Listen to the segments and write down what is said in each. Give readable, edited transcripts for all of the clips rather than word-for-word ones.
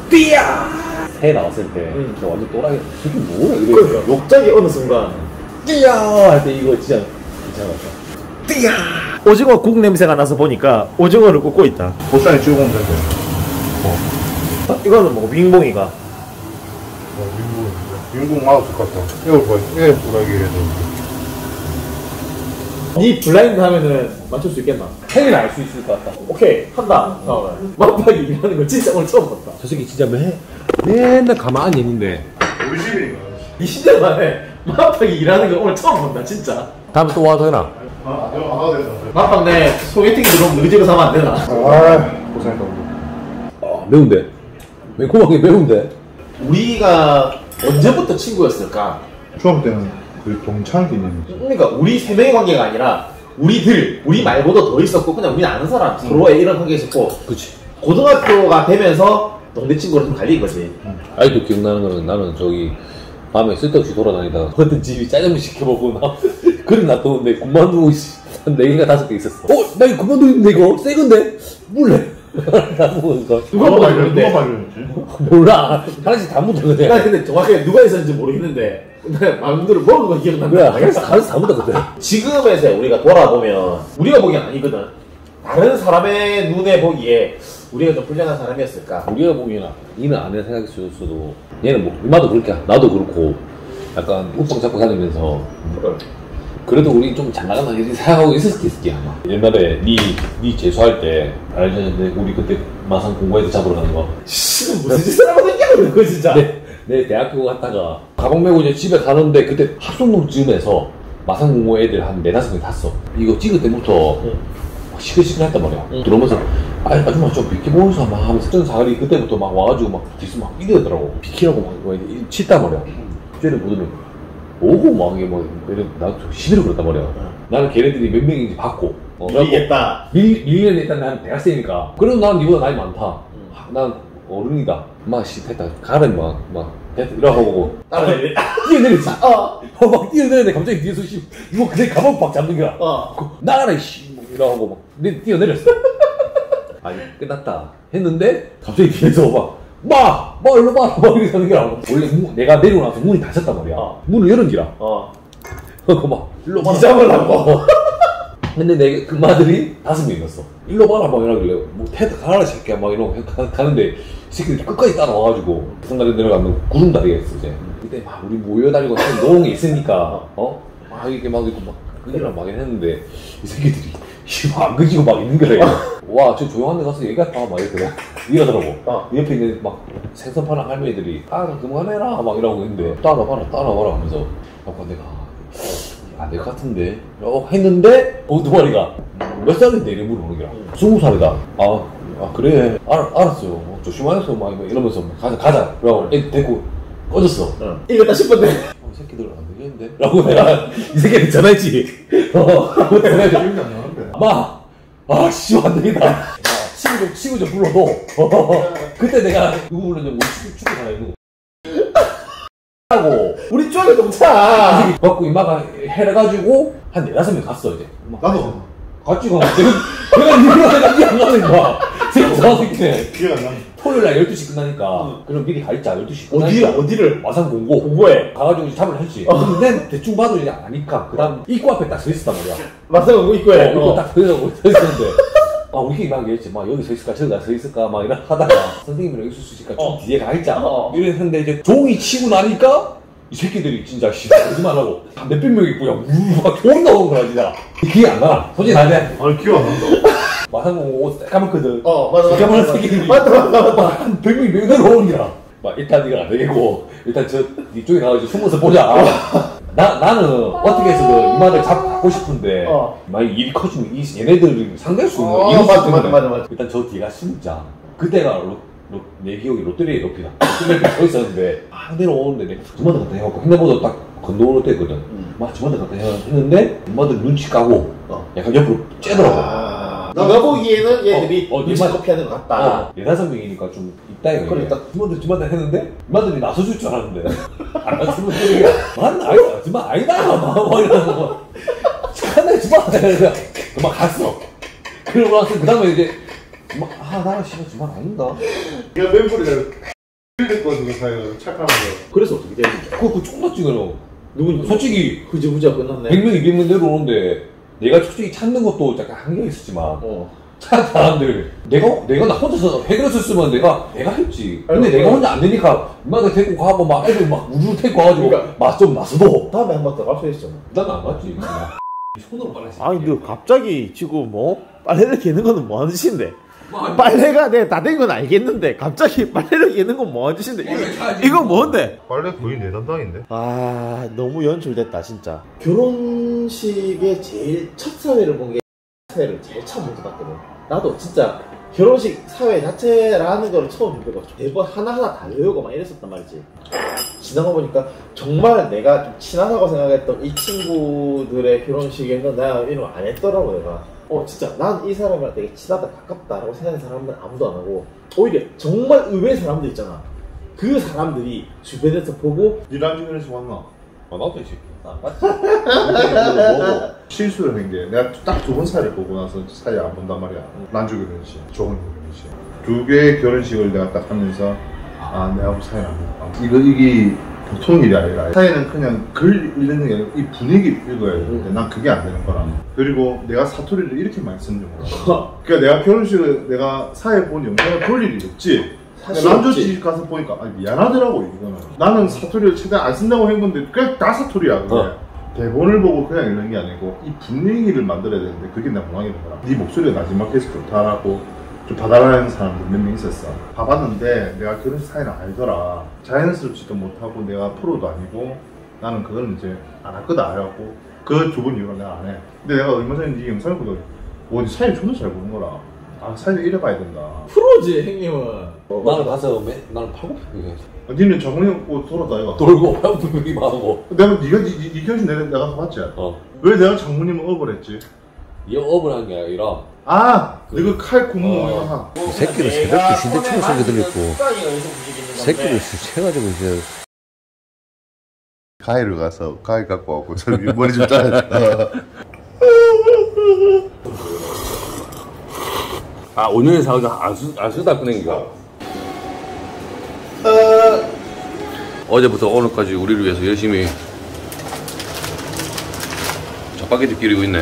띠야! 새 나왔을 때 저 완전 또라이 저게 뭐야 이래. 그러니까 욕작이 어느 순간 띠야 할 때 이거 진짜 괜찮았어. 띠야! 오징어 국 냄새가 나서 보니까 오징어를 굽고 있다. 보쌈에 찍어 먹으면 되는데. 이거는 뭐 윙봉이가 윤국 맛없을 것 같다. 이거 봐, 이게 또라이기래도. 니 블라인드 하면은 맞출 수 있겠나? 헬을 알 수 있을 것 같다. 오케이 한다. 막박이 일하는 거 진짜 오늘 처음 봤다. 저 새끼 진짜 맨날 가만히 있는데. 우리 집이니까. 20년 만에 막박이 일하는 거 오늘 처음 본다 진짜. 다음에 또 와도 되나? 아, 내가 안 하도 된다. 막박 내 소개팅 들어오면 너희 집에서 하면 안 되나? 아, 고생했다. 매운데. 매콤하게 매운데. 우리가 언제부터 친구였을까? 중학교 때는 그 동창 개념이지. 그러니까 우리 세 명의 관계가 아니라 우리 말고도 더 있었고 그냥 우리는 아는 사람 서로의 이런 관계 있었고 그치. 고등학교가 되면서 동네 친구로 좀 갈린 거지. 아직도 기억나는 거는 나는 저기 밤에 쓸데없이 돌아다니다 어떤 집이 짜장면 시켜먹고 나 그릇 놔뒀는데 군만두 한 4개가 5개 있었어. 나 이거 군만두 있는데 이거 새 건데? 몰래. 누가 먹었는데? 누가 말렸지? 몰라. 하나씩 다 묻었는데. 나 근데 정확하게 누가 있었는지 모르겠는데 근데 마음대로 먹은 건 기억난다. 그래, 하나씩 다 묻었거든. 지금에서 우리가 돌아보면 우리가 보기엔 아니거든. 다른 사람의 눈에 보기에 우리가 좀 불량한 사람이었을까? 우리가 보기에는 이는 안 해 생각이 들었어도 얘는 뭐 엄마도 그렇게 나도 그렇고 약간 우빵 잡고 다니면서 그래도 우리 좀 잘 나가나 이렇게 생각하고 있었을 게 아마. 옛날에 니 재수할 때 알지? 우리 그때 마산 공고에서 잡으러 가는 거. 무슨 짓을 하고 있냐고 그거 진짜. 내 대학교 갔다가 가방 메고 이제 집에 가는데 그때 합성동쯤에서 마산 공고 애들 한 4-5명 탔어. 이거 찍을 때부터 시끌시끌했단 말이야. 들어오면서 아줌마 좀 비켜보면서 막 하면서 전 사거리 그때부터 막 와가지고 막 뒤에서 막 이러더라고. 비키라고 막 치단 말이야. 쟤를 보더니 오고 막 이게 뭐 나도 시비를 걸었단 말이야. 나는 걔네들이 몇 명인지 봤고 밀리겠다. 밀리는 일단 난 대학생이니까 그래도 난 니보다 나이 많다. 난 어른이다. 막 씨 됐다 가라 막 됐다 이러고 보고 뛰어내렸지. 막 뛰어내렸는데 갑자기 뒤에서 씨 이거 그냥 가방 막 잡는 거야. 나가라 씨 이러고 막 근데 뛰어내렸어. 아니 끝났다 했는데 갑자기 뒤에서 막 일로 봐! 막 이렇게 하는 거야. 원래 내가 내리고 나서 문이 닫혔단 말이야. 문을 열은 기라. 그거 막 일로 봐. 니 잡으려고. 근데 내 금마들이 5명이었어. 일로 봐라 막 이러길래 뭐 태도 가라 새끼야 막 이러고 가는데 이 새끼들이 끝까지 따라와가지고 순간에 내려가면 구름다리가 있어 이제. 그때 막 우리 모여다니고 노동이 있으니까 막 이렇게 막 있고 막 그기랑 막 했는데 이 새끼들이 안 그지고 막 있는 거래. 와, 저 조용한 데 가서 얘기할까? 막 이러더라고. 옆에 있는 막 생선 파는 할머니들이 그만해라 막 이러고 있는데 따라와라 하면서 아까 내가 안 될 것 같은데 했는데 두 마리가 몇 살인데 이래 물어보는 거야. 20살이다. 그래 알았어요. 조심하세요 막 이러면서 가자 그러고 애 데리고 꺼졌어. 이겼다 싶었는데 이 새끼들 안 되겠는데? 라고 내가 이 새끼한테 전화했지. 씨, 안 되겠다. 친구 좀 불러도. 그때 내가 누구 불렀냐고, 우리 축구 잘해, 하고. 우리 쪽에 동차. 갖고 이마가 해가지고, 한 4-5명 갔어, 이제. 나도. 같이 가. 내가 안 가는 거야. 새끼네. 기억 안 나. 토요일날 12시 끝나니까, 그럼 미리 가 있자, 12시 끝나니까. 어디를? 마산 공고에. 가가지고 잡으려 했지. 근데 대충 봐도 이제 아니까. 그 다음, 입구 앞에 딱 서 있었단 말이야. 마산 공고 입구에. 입구 딱 서 있었는데. 우리끼리 막 얘기했지. 여기 서 있을까, 저기 서 있을까, 막 이러 하다가, 선생님이랑 여기 서 있으니까 좀 뒤에 가 있자. 이랬는데 이제 종이 치고 나니까, 이 새끼들이 진짜 거짓말하고 몇백 명이 있고 막 존나 오는 거야 진짜. 기억 안 나. 솔직히 안 돼. 아니 기억 안 난다. 마산공 옷 까맣거든. 맞아. 까만 새끼들이 맞다. 한 100명이 매달 오는 거야. 일단 네가 안 되겠고 일단 저 이쪽에 가가지고 숨어서 보자. 나는 어떻게 해서든 이마를 잡고 싶은데 만약 일이 커지면 얘네들이 상대할 수 있는 맞아. 일단 저 뒤가 숨자. 그때가 내 기억이 롯데리아의 높이다. 롯데리아에 서 있었는데 내려오는데 내가 주마다 갔다 해갖고 핸드폰도 딱 건너올 때거든. 주마다 갔다 했는데 엄마들 눈치 까고 약간 옆으로 째더라고. 내가 보기에는 얘들이 눈치 커피하는 것 같다. 4-5명이니까 좀 있다 이거. 그러니까 주마다 했는데 엄마들이 나서줄 줄 알았는데 안 나서면 소리가 맞나? 아니다. 주마 아니다. 막 이러면서 착한데 주마 막 갔어. 그러고 나서 그 다음에 이제 나는 씨발 주말 아닌가? 이거 멤버를 틀렸거든 그 사이가 착하게. 그래서 어떻게 됐는데? 그거 총 찍어요. 누군 솔직히 흐지부지가 끝났네. 100명 200명 내려오는데 내가 솔직히 찾는 것도 약간 한계가 있었지만 찾은 사람들 내가 나 혼자서 해결했었으면 내가 했지. 근데 내가 혼자 안 되니까 엄마가 데리고 가고 막 애들 막 우르르 데리고 가가지고 그러니까. 맛 좀 나서도 다음에 한 번 더 갑시다 했잖아. 난 안 갔지. 손으로 빨았지. 아니 너 갑자기 지금 뭐 빨래를 개는 거는 뭐 하는 짓인데? 빨래가 내 다 된 건 알겠는데 갑자기 빨래를 개는 건 뭐 하는 짓인데? 이거 뭔데? 빨래 거의 내 담당인데. 아 너무 연출됐다 진짜. 결혼식의 제일 첫 사회를 본 게 사회를 제일 처음 먼저 봤거든. 나도 진짜 결혼식 사회 자체라는 걸 처음 보고 매번 하나하나 다 외우고 막 이랬었단 말이지. 지나가 보니까 정말 내가 좀 친하다고 생각했던 이 친구들의 결혼식에는 내가 이런 안 했더라고. 내가 진짜 난 이 사람이랑 되게 친하다 가깝다라고 생각하는 사람은 아무도 안 하고 오히려 정말 의외의 사람들 있잖아. 그 사람들이 주변에서 보고 니랑 주변에서 왔나? 나도 있지. 맞지? 실수를 한 게 내가 딱 두 번 사이를 보고 나서 사이 안 본단 말이야. 난주 결혼식, 조은 결혼식. 두 개의 결혼식을 내가 딱 하면서 내하고 사이는 안 본다. 이게 보통 일이 아니라 사이는 그냥 글 읽는 게 아니라 이 분위기 읽어야 되는데 난 그게 안 되는 거라. 그리고 내가 사투리를 이렇게 많이 쓰는 줄 몰라. 그러니까 내가 결혼식을 내가 사이에 본 영상을 볼 일이 없지. 남조집 가서 보니까 미안하더라고. 이거는 나는 사투리를 최대한 안 쓴다고 한 건데 그냥 다 사투리야. 그게 대본을 보고 그냥 읽는 게 아니고 이 분위기를 만들어야 되는데 그게 내가 못하게 된 거라. 네 목소리가 나지막해서 좋다라고 좀 봐달라는 사람들 몇 명 있었어. 봐봤는데 내가 결혼식 사이는 아니더라. 자연스럽지도 못하고 내가 프로도 아니고 나는 그걸 이제 안 할 거다 해갖고 그 두 번 이후로 내가 안 해. 근데 내가 얼마 전에 네 영상을 보더니 네 사이 존나 잘 보는 거라. 사이를 이래봐야 된다. 프로지 형님은. 나는 가서 나는 팔굽혀펴기 했어. 니는 정훈이 옷 돌았다 이거. 돌고 팔굽혀펴기만 하고. 내가 네 결혼식 내가 가서 봤지? 왜 내가 장모님을 업을 했지? 이 업을 한 게 아니라 너가 칼 구멍 이거 이 새끼를 새벽 2시인데 청소기 들렸고 새끼를 해가지고 이제 가위를 가서 가위 갖고 왔고 저 머리 좀 잘랐다. 5년에 사오자 안 쓰다 꺼낸 기가. 어제부터 오늘까지 우리를 위해서 열심히 짜파게티 끼리고 있네.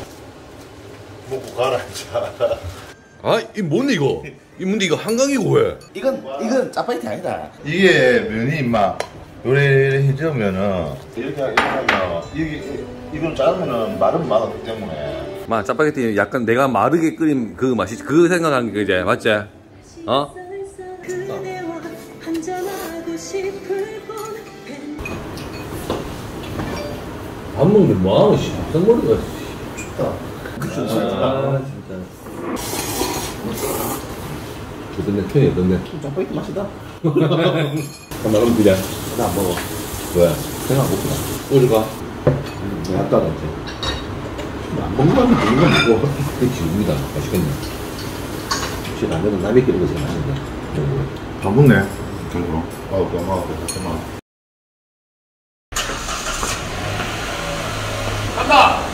먹고 가라 자. 이 뭔데 이거? 이 뭔데 이거 한강이고 왜? 이건 짜파게티 아니다. 이게 면이 임마 요래 해주면은 이렇게 하면 이건 자르면은 마른 맛없기 때문에 짜파게티 약간 내가 마르게 끓인 그 맛이 그거 생각한 게 이제 맞지? 밥 먹는데 뭐하노 씨. 생머리가 춥다. 진짜. 좋던데 편이 어떤데? 짜파게티 맛이다. 나름 그래. 나 안 먹어. 왜? 그냥 안 먹구나. 어디 가? 내가 아까 갔지. 안 먹는 건 이거 먹어. 그렇지 우리다 맛있겠네. 혹시 라면은 남의 끼는 거 제일 맛있네. 다 먹네 정도로. 너무 잠깐만. 간다!